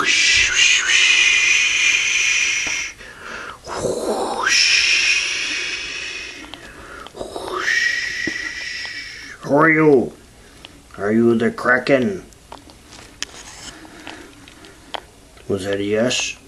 Who are you? Are you the Kraken? Was that a yes?